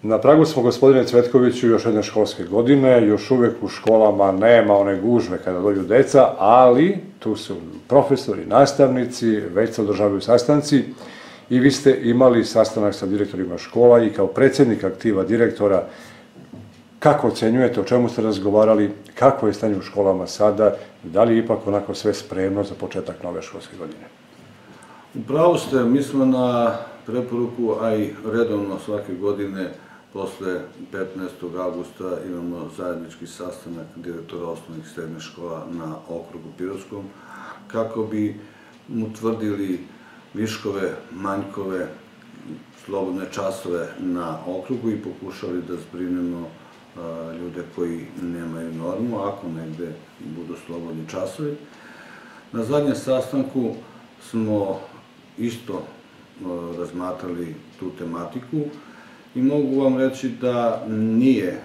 Na pragu smo, gospodine Cvetkoviću, još jedne školske godine, još uvek u školama nema one gužve kada dođu deca, ali tu su profesori, nastavnici, već se održavaju sastanci i vi ste imali sastanak sa direktorima škola i kao predsjednik aktiva direktora, kako ocenjujete, o čemu ste razgovarali, kako je stanje u školama sada, da li je ipak onako sve spremno za početak nove školske godine? Upravo ste, mi smo na preporuku, a i redovno svake godine, posle 15. augusta imamo zajednički sastanak direktora osnovnih i srednjih škola na okrugu Pirotskom, kako bi utvrdili viškove, manjkove, slobodne časove na okrugu i pokušali da zbrinemo ljude koji nemaju normu, ako negde budu slobodni časovi. Na zadnjem sastanku smo isto razmatrali tu tematiku i mogu vam reći da nije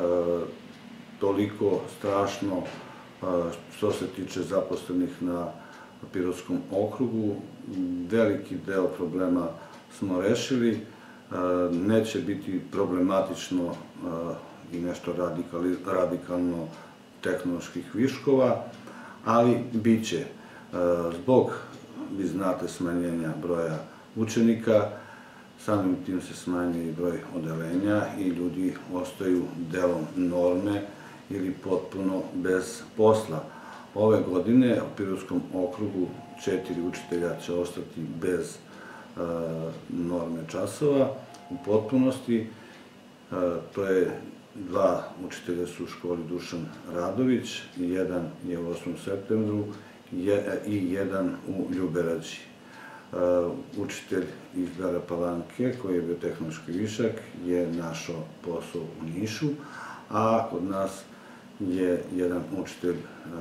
toliko strašno što se tiče zaposlenih na Pirotskom okrugu. Veliki deo problema smo rešili, neće biti problematično i nešto radikalno tehnoloških viškova, ali bit će zbog, vi znate, smanjenja broja učenika, samim tim se smanjuje i broj odeljenja i ljudi ostaju delom norme ili potpuno bez posla. Ove godine u Pirotskom okrugu 4 učitelja će ostati bez norme časova u potpunosti. To je 2 učitelja su u školi Dušan Radović, jedan je u 8. septembru i jedan u Ljuberađi. Učitelj iz Bele Palanke, koji je bio tehnološki višak, je našao posao u Nišu, a kod nas je jedan učitelj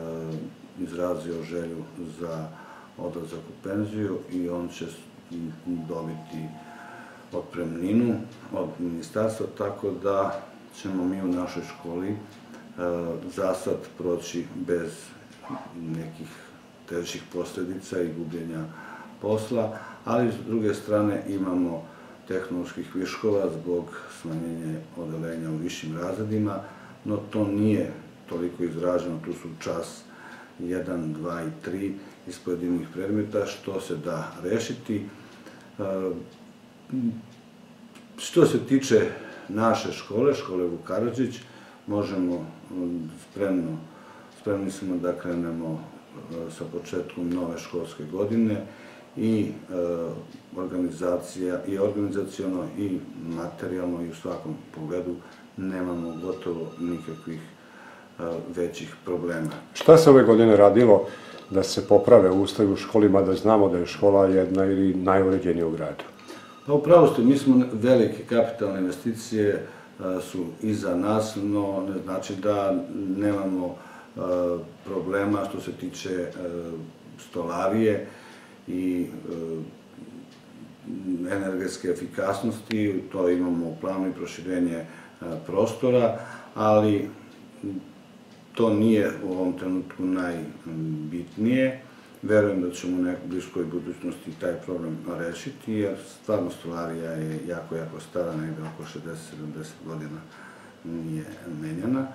izrazio želju za odlazak u penziju i on će dobiti otpremninu od ministarstva, tako da ćemo mi u našoj školi za sad proći bez nekih težih posledica i gubljenja posla, ali s druge strane imamo tehnoloških viškova zbog smanjenja odeljenja u višim razredima, no to nije toliko izraženo, tu su čas 1, 2 i 3 iz pojedinih predmeta, što se da rešiti. Što se tiče naše škole, škole Vuk Karadžić, možemo spremni smo da krenemo sa početkom nove školske godine i organizaciono i materijalno i u svakom pogledu nemamo gotovo nikakvih većih problema. Šta se ove godine radilo da se poprave uslovi u školima, da znamo da je škola jedna ili najuređenija u gradu? Pa upravo ste, mi smo velike kapitalne investicije su iza nas, no ne znači da nemamo problema što se tiče stolarije i energetske efikasnosti, to imamo u planu i proširenje prostora, ali to nije u ovom trenutku najbitnije. Verujem da ćemo u nekoj bliskoj budućnosti taj problem rešiti, jer stvarno stolarija je jako, jako stara, negde oko 60-70 godina nije menjana.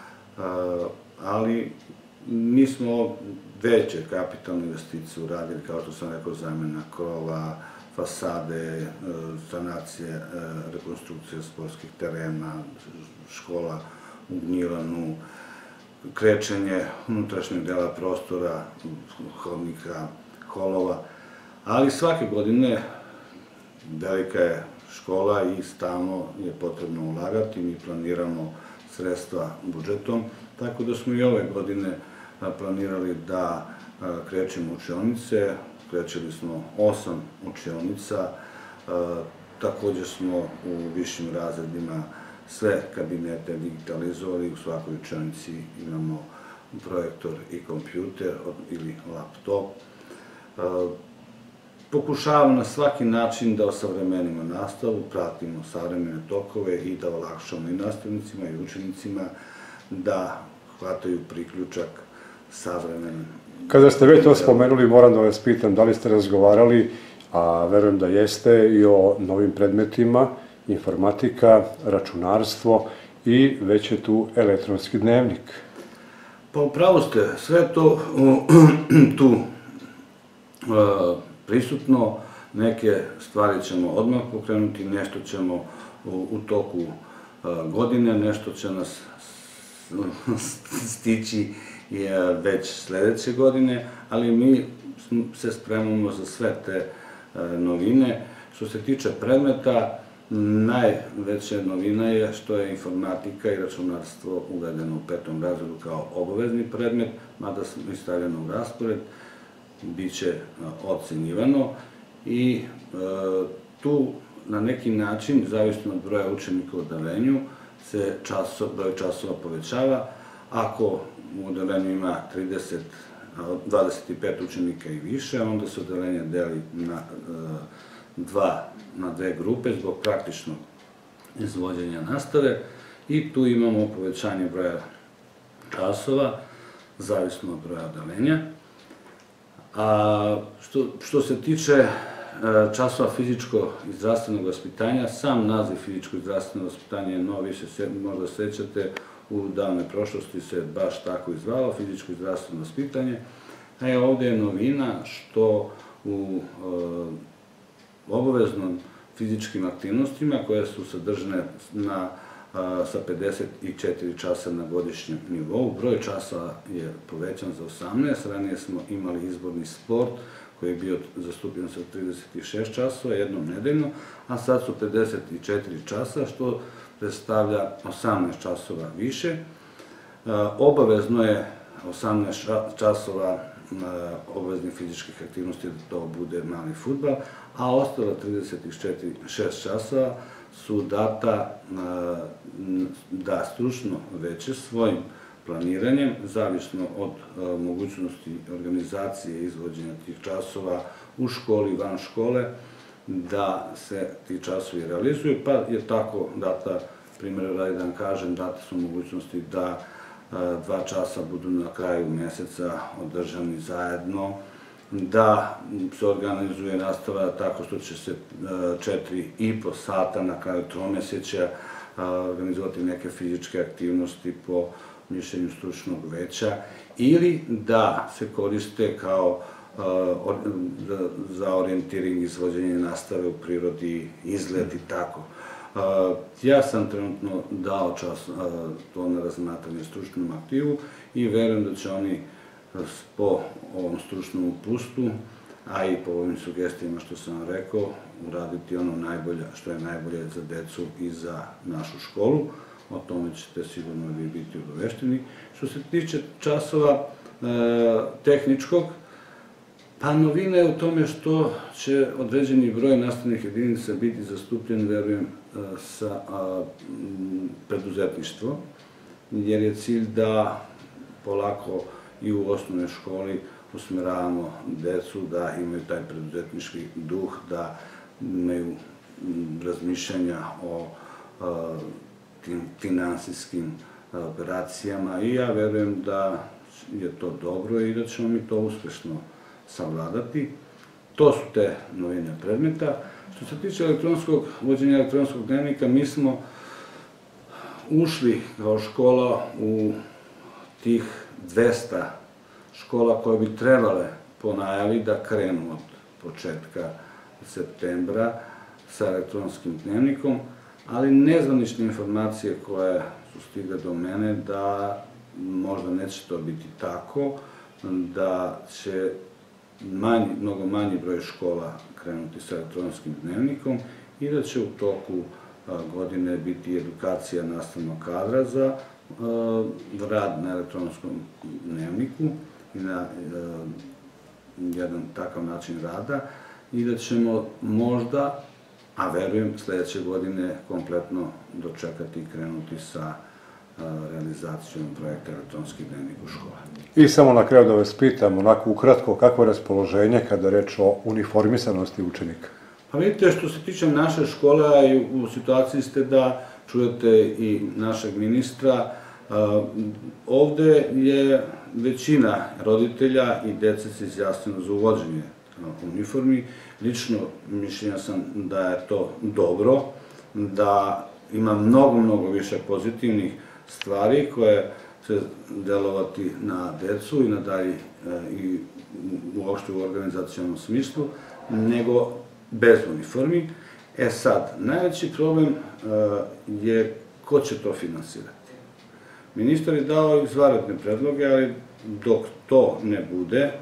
Ali mi smo veće kapitalne investicije uradili, kao što sam rekao, zamena krova, fasade, sanacije, rekonstrukcija sportskih terena, škola u Gnjilanu, krečenje unutrašnjeg dela prostora, hodnika, holova, ali svake godine velika je škola i stalno je potrebno ulagati. Mi planiramo sredstva budžetom, tako da smo i ove godine planirali da krećemo učionice. Krećeli smo 8 učionica, takođe smo u višim razredima sve kabinete digitalizovali, u svakoj učionici imamo projektor i kompjuter ili laptop. Pokušavamo na svaki način da osavremenimo nastavu, pratimo savremene tokove i da olakšamo i nastavnicima i učenicima da hvataju priključak savremenim. Kada ste već to spomenuli, moram da vas pitam da li ste razgovarali, a verujem da jeste, i o novim predmetima informatika, računarstvo i već je tu elektronski dnevnik. Pa upravo ste, sve to tu prisutno, neke stvari ćemo odmah pokrenuti, nešto ćemo u toku godine, nešto će nas stići već sledeće godine, ali mi se spremamo za sve te novine. Što se tiče predmeta, najveća novina je što je informatika i računarstvo uvedeno u 5. razredu kao obavezni predmet, mada je stavljeno u raspored, bit će ocenjivano i tu na neki način, zavisno od broja učenika u odeljenju, se broj časova povećava. Ako u odeljenju ima 25 učenika i više, onda se odeljenje deli na dve grupe zbog praktičnog izvođenja nastave i tu imamo povećanje broja časova, zavisno od broja odeljenja. Što se tiče časova fizičko i zdravstvenog vaspitanja, sam naziv fizičko i zdravstveno vaspitanje je novi, se možda sećate, u davnoj prošlosti se baš tako i zvalo, fizičko i zdravstveno vaspitanje. Ovde je novina što u obaveznom fizičkim aktivnostima koje su sadržane sa 54 časa na godišnjem nivou, broj časa je povećan za 18, ranije smo imali izborni sport koji je bio zastupljen sa 36 časova jednom nedeljno, a sad su 54 časa, što predstavlja 18 časova više. Obavezno je 18 časova obaveznih fizičkih aktivnosti da to bude mali fudbal, a ostalo 36 časova su data da stručno veće svojim planiranjem, zavisno od mogućnosti organizacije izvođenja tih časova u školi i van škole, da se ti časovi realizuju, pa je tako data, primjer radi da vam kažem, date su mogućnosti da 2 časa budu na kraju meseca održani zajedno, da se organizuje nastava tako što će se 4,5 sata na kraju tromesečja organizovati neke fizičke aktivnosti po mišljenju stručnog veća, ili da se koriste kao za orijentiring, izvođenje nastave u prirodi, izlet i tako. Ja sam trenutno dao čas to na razmatranje stručnom aktivu i verujem da će oni po ovom stručnom uputstvu, a i po ovim sugestijama što sam vam rekao, uraditi ono najbolje, što je najbolje za decu i za našu školu. O tome ćete sigurno vi biti obavešteni. Što se tiče časova tehničkog, pa novina je u tome što će određeni broj nastavnih jedinica biti zastupljen, verujem, sa preduzetništvom, jer je cilj da polako i u osnovnoj školi usmeravamo decu da imaju taj preduzetnički duh, da imaju razmišljanja o tim finansijskim operacijama i ja verujem da je to dobro i da ćemo mi to uspešno savladati. To su te novine predmeta. Što se tiče vođenja elektronskog dnevnika, mi smo ušli kao škola u tih 200 škola koje bi trebale po najavi da krenu od početka septembra sa elektronskim dnevnikom, ali nezvanične informacije koje su stigle do mene da možda neće to biti tako, da će mnogo manji broj škola krenuti sa elektronskim dnevnikom i da će u toku godine biti edukacija nastavnog kadra za rad na elektronskom dnevniku i na jedan takav način rada i da ćemo možda, a verujem, sledeće godine kompletno dočekati i krenuti sa realizacijom projekta elektronski dnevnik u škole. I samo na kraju da vas pitam, onako ukratko, kakvo je raspoloženje kada je reč o uniformisanosti učenika? Pa vidite, što se tiče naše škole, a i u situaciji ste da čujete i našeg ministra, ovde je većina roditelja i dece se izjasnilo za uvođenje uniformi. Lično mišljenja sam da je to dobro, da ima mnogo više pozitivnih stvari koje će delovati na decu i na dalje i uopšte u organizacionom smislu, nego bez uniformi. Sad, najveći problem je ko će to finansirati. Ministar je dao izvanredne predloge, ali dok to ne bude,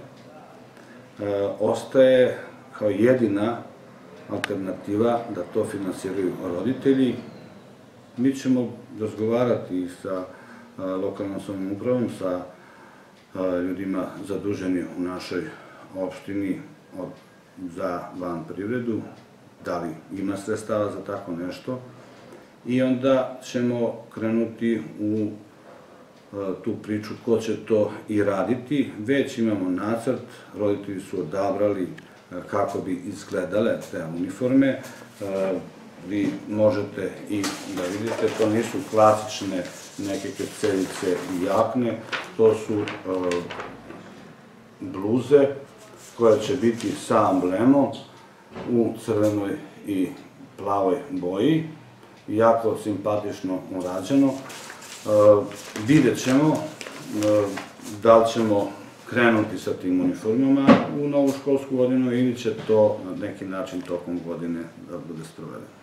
ostaje kao jedina alternativa da to finansiraju roditelji. Mi ćemo razgovarati sa lokalnom samoupravom, sa ljudima zaduženi u našoj opštini za van privredu, da li ima sredstava za tako nešto, i onda ćemo krenuti u tu priču ko će to i raditi. Već imamo nacrt, roditelji su odabrali kako bi izgledale te uniforme. Vi možete i da vidite, to nisu klasične neke krepceljice i jakne, to su bluze koje će biti sa amblemom u crvenoj i plavoj boji, jako simpatično urađeno. Vidjet ćemo da li ćemo krenuti sa tim uniformama u novu školsku godinu ili će to na neki način tokom godine da bude sprovedeno.